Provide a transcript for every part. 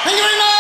Thank you very much.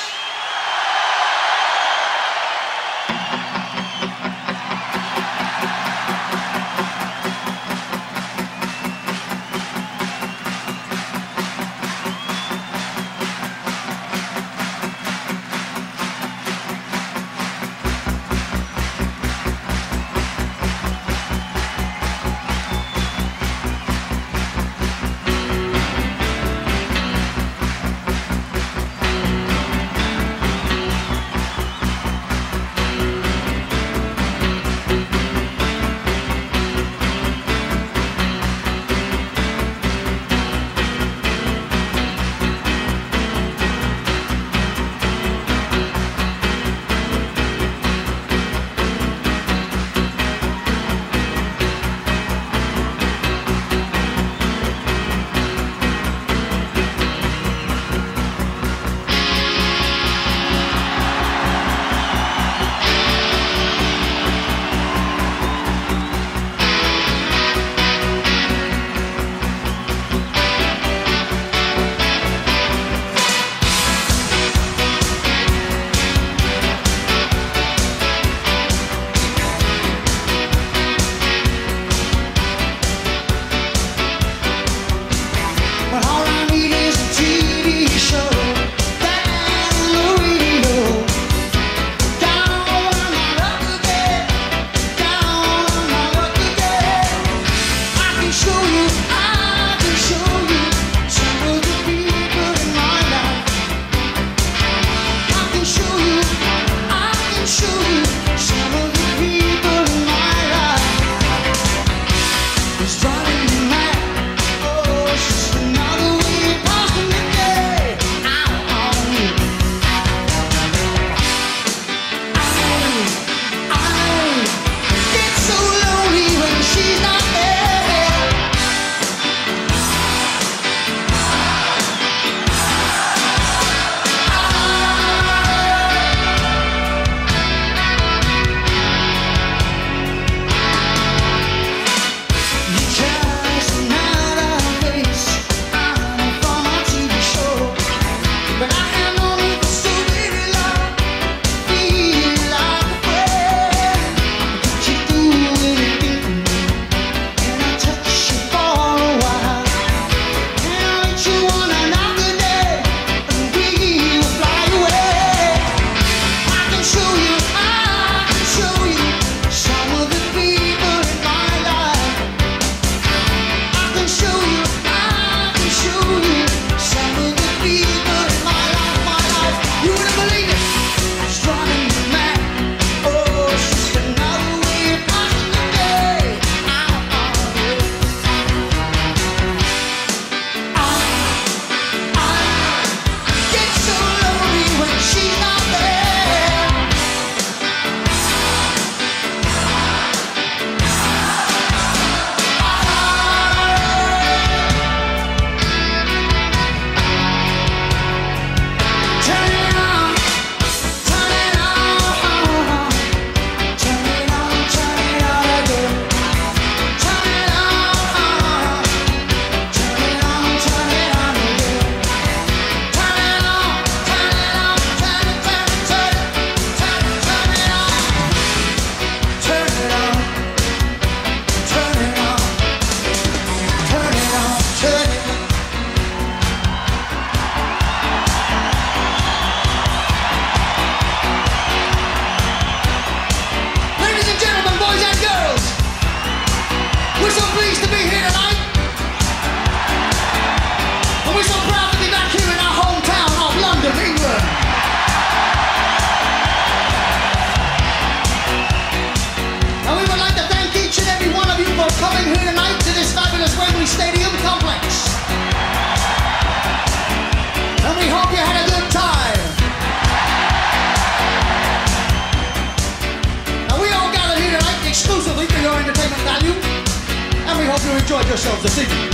hope you enjoyed yourselves this evening.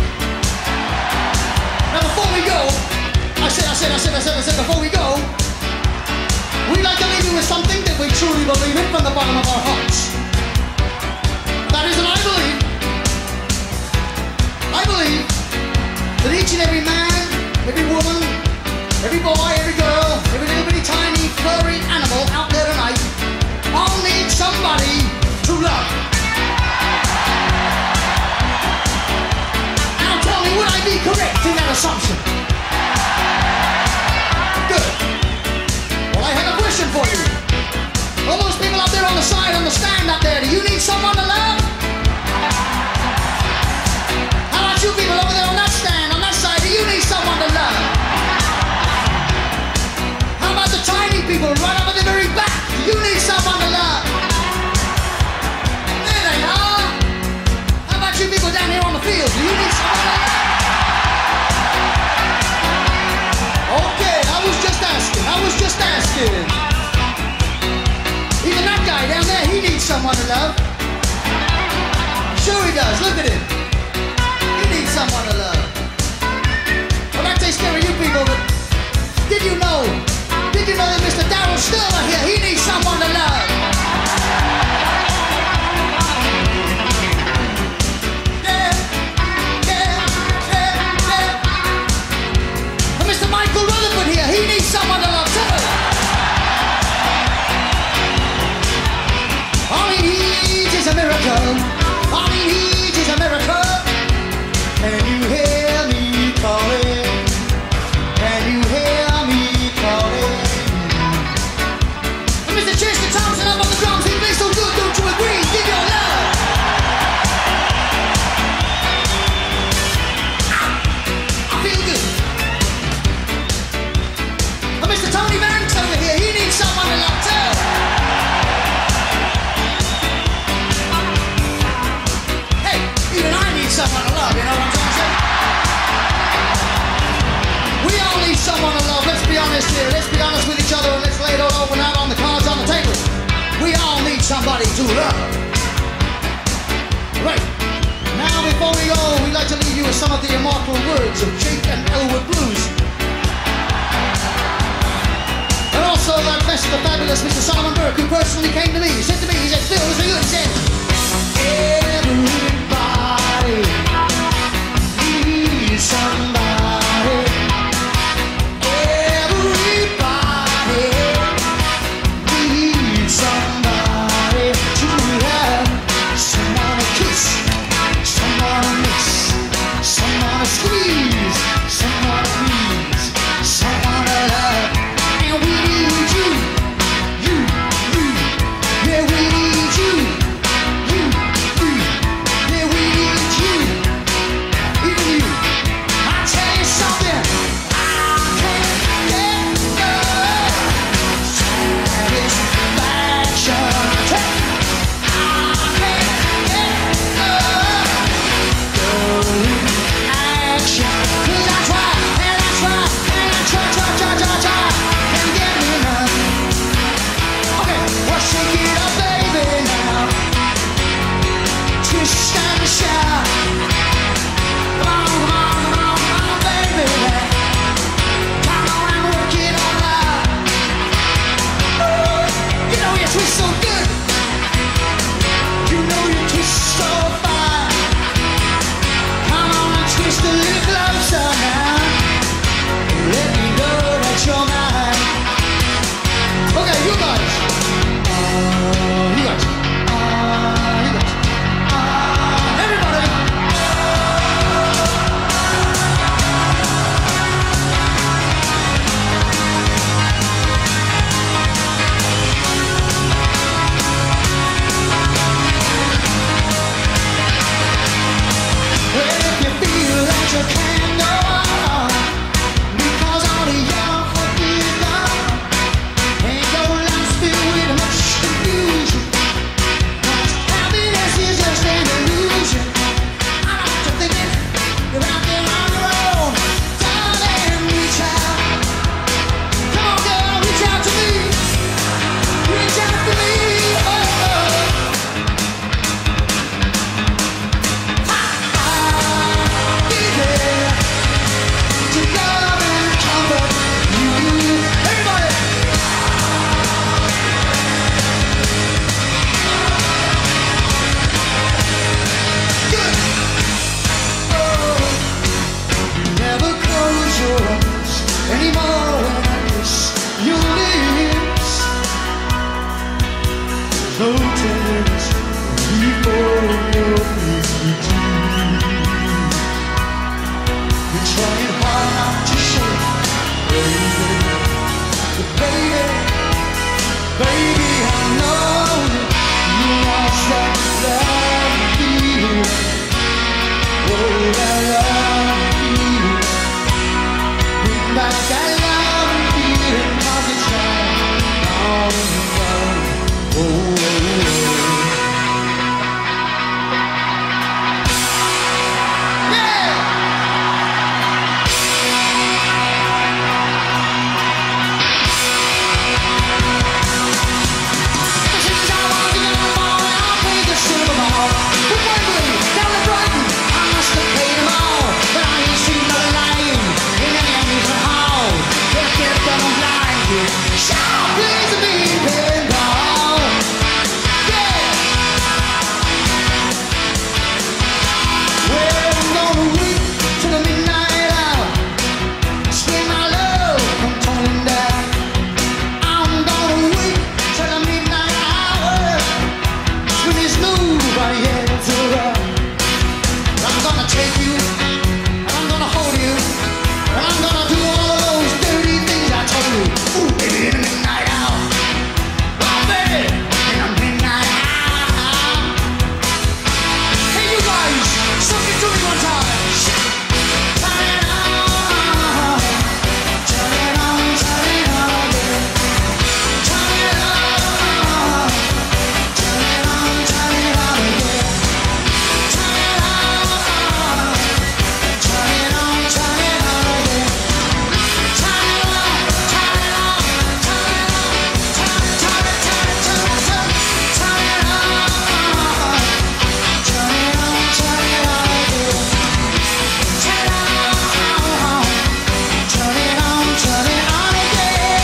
Now before we go, I said, before we go, we'd like to leave you with something that we truly believe in from the bottom of our hearts. That is, and I believe that each and every man, every woman, every boy, every girl, shit. Even that guy down there, he needs someone to love. Sure he does, look at him. He needs someone to love. Well, that takes care of you people, but did you know that Mr. Darryl Sterler here, he needs someone to love? Yeah, yeah, yeah, yeah. And Mr. Michael Rutherford here, he needs someone to love too. All he needs is a miracle. All he needs is a miracle. Can you hear me calling? Can you hear me calling? And Mr. Chester Thompson up on the drums, he plays so good, don't you agree? Give your love. I feel good. And Mr. Tony Vance over here, he needs someone to love too. Even I need someone to love, you know what I'm trying to say? We all need someone to love, let's be honest here. Let's be honest with each other and let's lay it all open out on the cards on the table. We all need somebody to love. Right. Now before we go, we'd like to leave you with some of the immortal words of Jake and Elwood Blues. And also that best of the fabulous Mr. Solomon Burke, who personally came to me. He said to me, he said, Phil, was it good? He said, everybody needs somebody. Everybody needs somebody to have. Someone to kiss, someone to miss, someone to squeeze, someone to please, someone to love. And we need you, yeah, we need you. Sharp is me pinned down. Yeah. Well, I'm gonna wait till the midnight hour. Spend my love from tumbling down. I'm gonna wait till the midnight hour. When there's nobody here to run. I'm gonna take you, and I'm gonna hold you, and I'm gonna do all of those dirty things I told you. Ooh, baby, in the midnight hour. Oh, baby, in the midnight hour. Hey, you guys, sing it to me one time. Turn it on, turn it on, turn it on, yeah. Turn it on, turn it on, turn it on, yeah. Turn it on, turn it on, turn it on, yeah. Turn it on, turn it on, turn it on, turn it, turn it, turn it, turn it, turn it, turn it on, turn it on, turn it on, yeah. Turn it on, turn it on, turn it on again.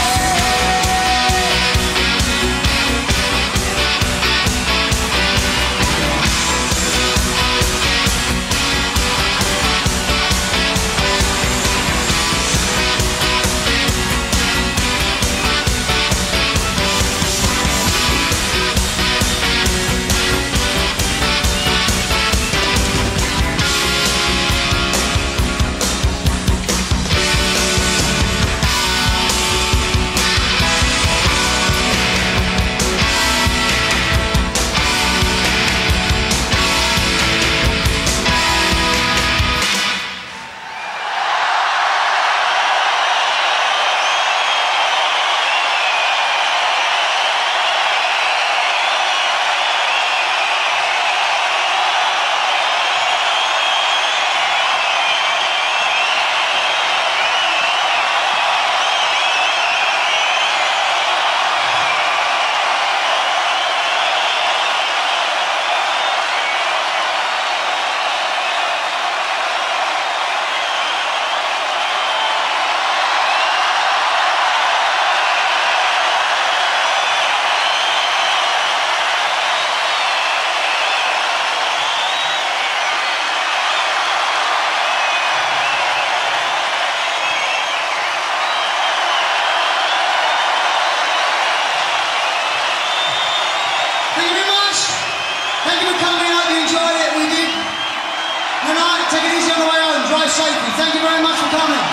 Thank you very much. Thank you for coming. I hope you enjoyed it. We did. Good night. Take it easy on the way home. Drive safely. Thank you very much for coming.